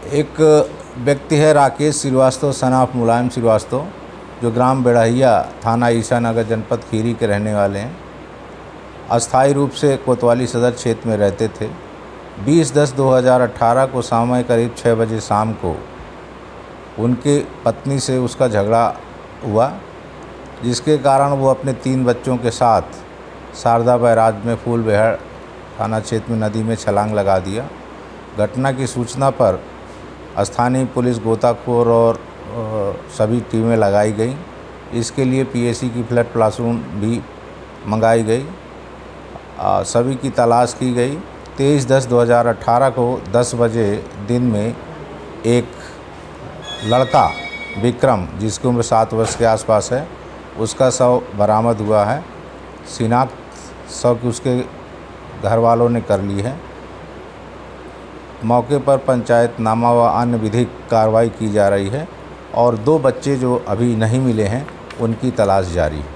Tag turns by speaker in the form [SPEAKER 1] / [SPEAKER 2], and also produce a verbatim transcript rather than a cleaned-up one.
[SPEAKER 1] एक व्यक्ति है राकेश श्रीवास्तव सनाफ मुलायम श्रीवास्तव, जो ग्राम बेड़हिया, थाना ईसानगर, जनपद खीरी के रहने वाले हैं। अस्थायी रूप से कोतवाली सदर क्षेत्र में रहते थे। बीस दस दो हज़ार अठारह को शाम करीब छः बजे शाम को उनकी पत्नी से उसका झगड़ा हुआ, जिसके कारण वो अपने तीन बच्चों के साथ शारदा बैराज में फूल विहार थाना क्षेत्र में नदी में छलांग लगा दिया। घटना की सूचना पर स्थानीय पुलिस, गोताखोर और सभी टीमें लगाई गई। इसके लिए पीएसी की फ्लड प्लाटून भी मंगाई गई। आ, सभी की तलाश की गई। तेईस दस दो हज़ार अठारह को दस बजे दिन में एक लड़का विक्रम, जिसकी उम्र सात वर्ष के आसपास है, उसका शव बरामद हुआ है। शिनाख्त शव की उसके घर वालों ने कर ली है। मौके पर पंचायतनामा व अन्य विधिक कार्रवाई की जा रही है और दो बच्चे जो अभी नहीं मिले हैं, उनकी तलाश जारी है।